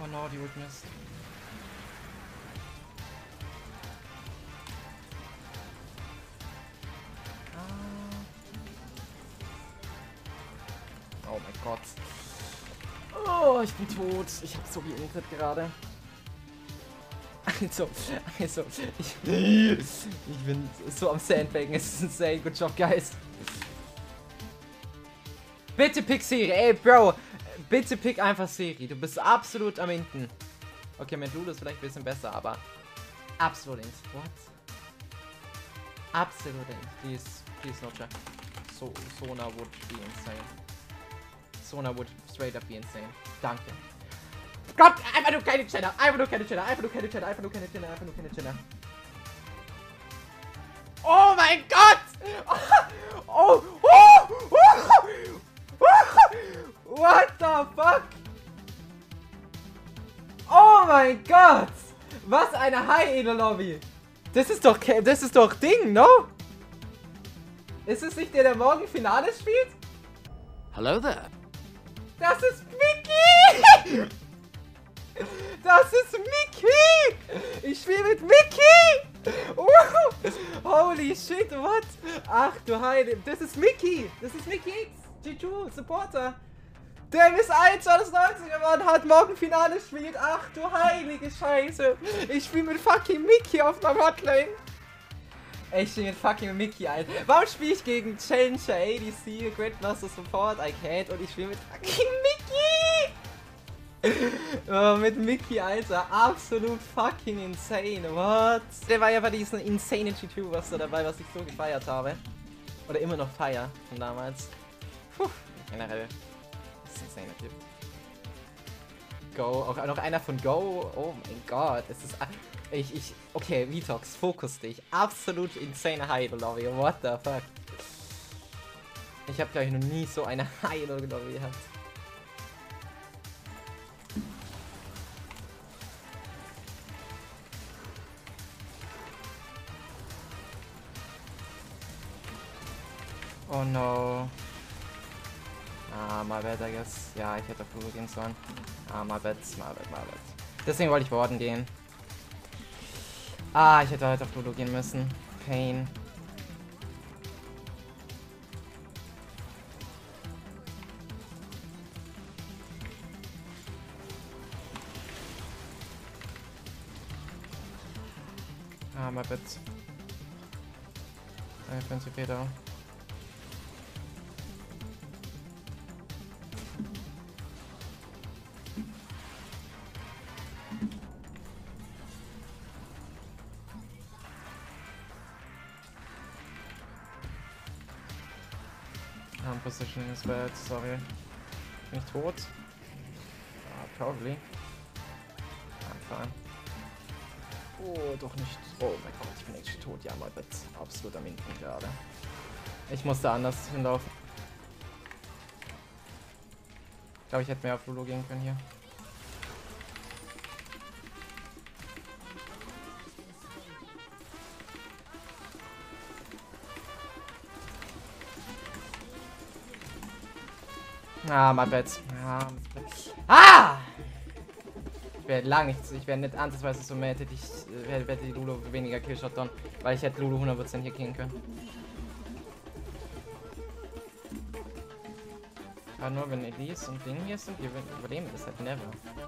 Oh no, die Ult misst. Oh mein Gott. Oh, ich bin tot. Ich hab so viel Ingrid gerade. Also, ich bin so am Sandbagen. Es ist insane. Good job, guys. Bitte pick Siri. Ey, Bro. Bitte pick einfach Siri. Du bist absolut am Hinten. Okay, mit Lulu ist vielleicht ein bisschen besser, aber absolut ins. What? Absolut ins. Please not check. Sona would be insane. Sona would straight up be insane. Danke. Gott, einfach nur keine Channel. Einfach nur keine Channel. Einfach nur keine Channel. Einfach nur keine Channel. Einfach nur keine Channel. Oh mein Gott! Oh! What the fuck? Oh mein Gott! Was eine High-Elo-Lobby! Das ist doch Ding, no? Ist es nicht der morgen Finale spielt? Hello there. Das ist Mickey! Das ist Mickey! Ich spiele mit Mickey! Holy shit, what? Ach du Heide, das ist Mickey! Das ist Mickey X! G2, Supporter! Der ist 2019 geworden, hat morgen Finale gespielt. Ach du heilige Scheiße! Ich spiele mit fucking Mickey auf meinem Hotlane! Ich spiele mit fucking Mickey, Alter. Warum spiele ich gegen Challenger, ADC, Gridmaster Support, I can't und ich spiele mit fucking Mickey? Oh, mit Mickey, Alter. Absolut fucking insane. What? Der war ja bei diesen insane G2 dabei, was ich so gefeiert habe. Oder immer noch feier von damals. Puh, generell. Das ist ein insaner Typ. Go, auch noch einer von Go. Oh mein Gott, es ist... Okay, Vitox, fokus dich. Absolut insane High-Lobby. What the fuck? Ich habe, glaube ich, noch nie so eine High-Lobby gehabt. Oh no. Ah, my bad, I guess. Ja, ich hätte auf Lulu gehen sollen. Ah, my bad. Deswegen wollte ich Warden gehen. Ah, ich hätte heute auf Lulu gehen müssen. Pain. Ah, my bad. Danke für den CP da. Positioning is bad, sorry. Bin ich tot? Probably. I'm fine. Oh, doch nicht. Oh mein Gott, ich bin echt tot. Ja, mal bitte. Absolut am Hinten gerade. Ich musste anders hinlaufen. Ich glaube, ich hätte mehr auf Lulu gehen können hier. Ah, my bad. Ja. Ah! Ich wäre lang nicht, ich wäre nicht ansatzweise so mad, hätte ich hätte die Lulu weniger Killshot dann, weil ich hätte Lulu 100% hier killen können. Aber nur wenn Elise und Ding hier sind, wir überleben das halt never.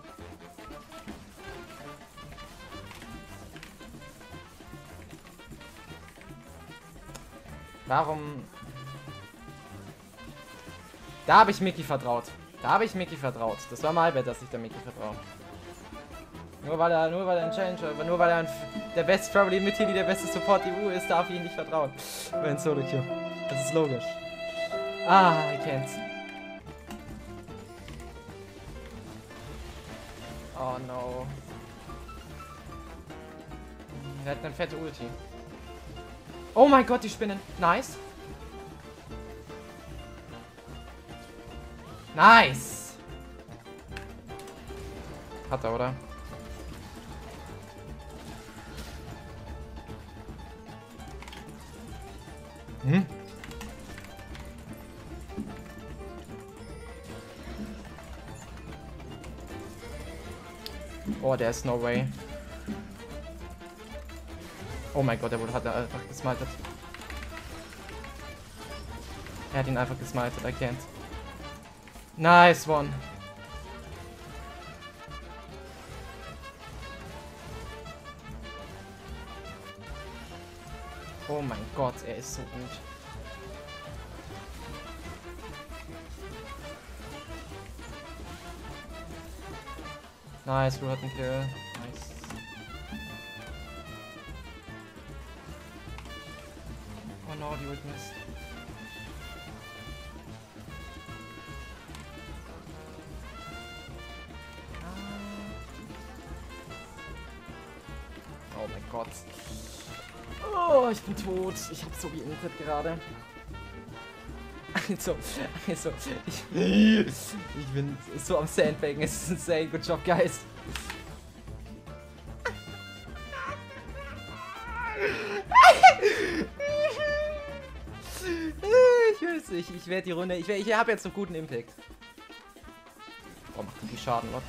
Warum? Da habe ich Mickey vertraut. Das war mal besser, dass ich der Mickey vertraue. Nur weil er ein Challenger, aber nur weil er der beste, probably mit hier der beste Support EU ist, darf ich ihm nicht vertrauen. Wenn Solo Q. Das ist logisch. Ah, I can't. Oh no. Er hat eine fette Ulti. Oh mein Gott, die Spinnen. Nice. Nice! Hat er, oder? Hm? Oh, der ist no way. Oh mein Gott, hat er einfach gesmited. Er hat ihn einfach gesmited, I can't. Nice one. Oh mein Gott, er ist so gut. Nice, Ru hat einen Kill. Nice. Oh no, die Ult misst. Oh mein Gott. Oh, ich bin tot. Ich hab so geintet gerade. Also, ich bin so am Sandbagen. Es ist insane. Good job, guys. Ich will's nicht. Ich werde die Runde. Ich habe jetzt einen guten Impact. Oh, macht die viel Schaden, Gott.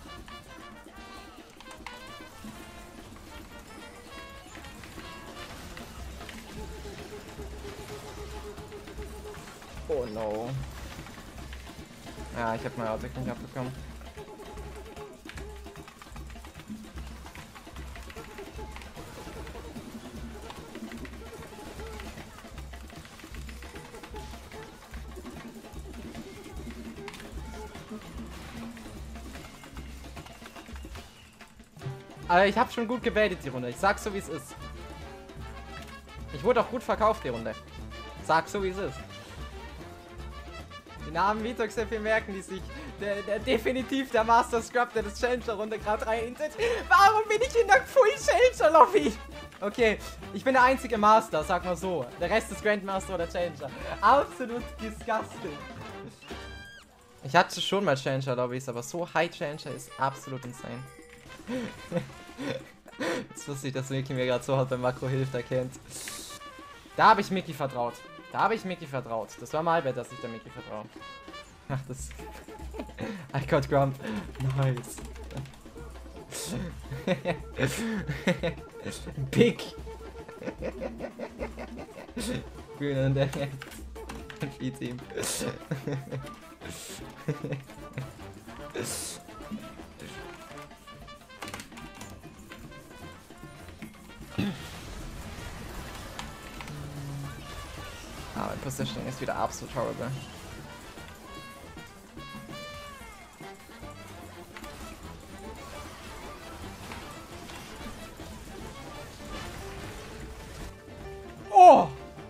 Oh no. Ja, ich habe meine Attack nicht abbekommen. Aber ich habe schon gut gebaitet die Runde. Ich sag's so wie es ist. Ich wurde auch gut verkauft die Runde. Sag so wie es ist. Den Namen Vitox sehr viel merken die sich. Der definitiv der Master Scrub, der das Challenger-Runde gerade reintet. Warum bin ich in der Full Challenger-Lobby? Okay, ich bin der einzige Master, sag mal so. Der Rest ist Grandmaster oder Challenger. Absolut disgusting. Ich hatte schon mal Challenger-Lobbys, aber so High Challenger ist absolut insane. Jetzt wusste ich, dass Mickey mir gerade so hart beim Makro hilft, erkennt. Da habe ich Mickey vertraut. Das war mal besser, dass ich der Mickey vertraue. Ach, das... I got Grump. Nice. Big. Grün und der Team. Ah, mein Positioning ist wieder absolut horrible. Oh!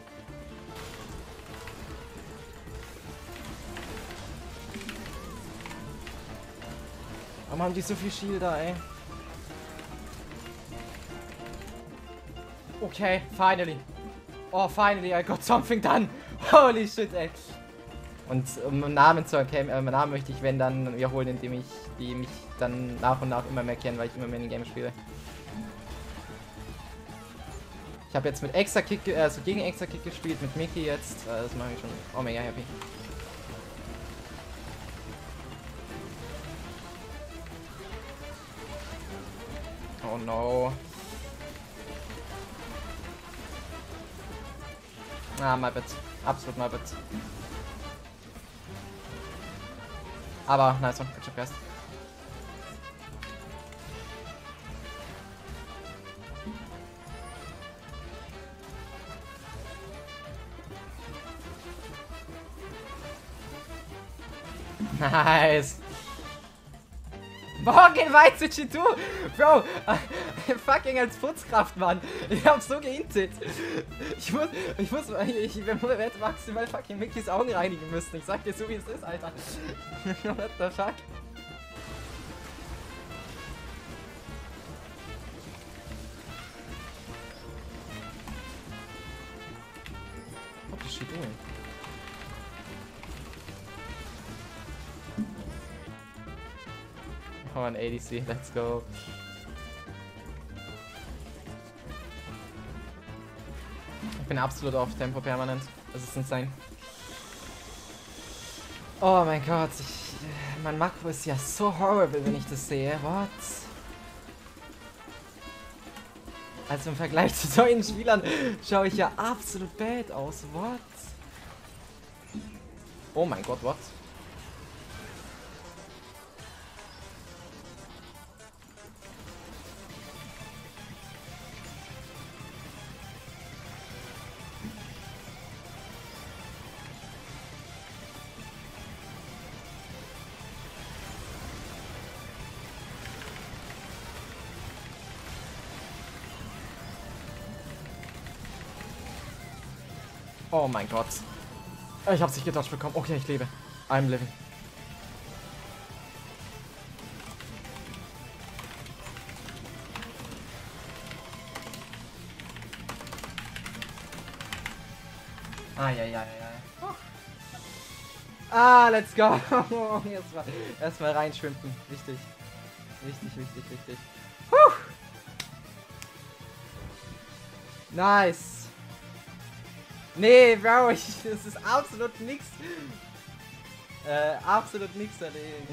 Warum haben die so viel Shielder, ey? Okay, finally. Oh, finally, I got something done. Holy shit, ey. Und um einen Namen zu erkennen, meinen Namen möchte ich, wenn dann, wiederholen, indem die mich dann nach und nach immer mehr kennen, weil ich immer mehr in den Game spiele. Ich habe jetzt mit Extra Kick, also gegen Extra Kick gespielt, mit Mickey jetzt. Das mache ich schon. Oh, mega happy. Oh no. Ah, my bad. Absolut my bad. Aber, nice one. Good job, guys. Nice. Morgen weit zu G2. Bro, fucking als Putzkraft, Mann. Ich hab so geintet. Ich hätte maximal fucking Mickeys Augen reinigen müssen. Ich sag dir so, wie es ist, Alter. What the fuck? What is she doing? Oh, an ADC, let's go. Ich bin absolut auf Tempo permanent. Das ist insane. Oh mein Gott, mein Makro ist ja so horrible, wenn ich das sehe. What? Also im Vergleich zu solchen Spielern schaue ich ja absolut bad aus. What? Oh mein Gott, what? Oh mein Gott. Ich hab's nicht gedodged bekommen. Okay, ich lebe. I'm living. Ah, ja, ja, ja. Ah, let's go. Erstmal reinschwimmen. Wichtig. Wichtig. Puh. Nice. Nee, Bro, das ist absolut nix. Absolut nix dagegen.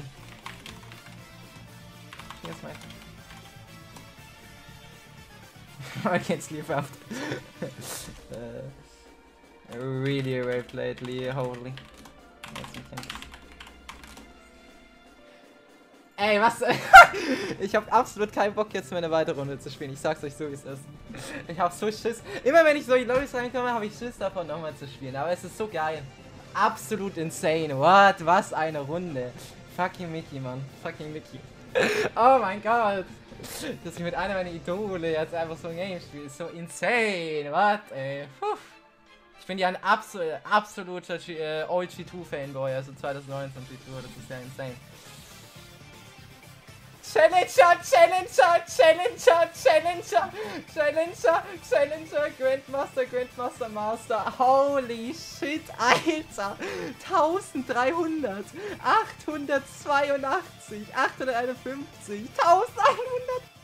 Jetzt mal. I can't sleep after. Really well played, Lee. Holy. Ey, was? Ich hab absolut keinen Bock jetzt mehr eine weitere Runde zu spielen. Ich sag's euch so, wie es ist. Ich hab so Schiss. Immer wenn ich so in die Lobby reinkomme, habe ich Schiss davon nochmal zu spielen. Aber es ist so geil. Absolut insane. What? Was eine Runde. Fucking Mickey, Mann. Fucking Mickey. Oh mein Gott. Dass ich mit einer meiner Idole jetzt einfach so ein Game spiele. Ist so insane. What, ey. Puh. Ich bin ja ein absoluter Old G2-Fanboy. Also 2019 G2. Das ist ja insane. Challenger, Grandmaster, Master. Holy shit, Alter. 1300, 882, 851, 1100.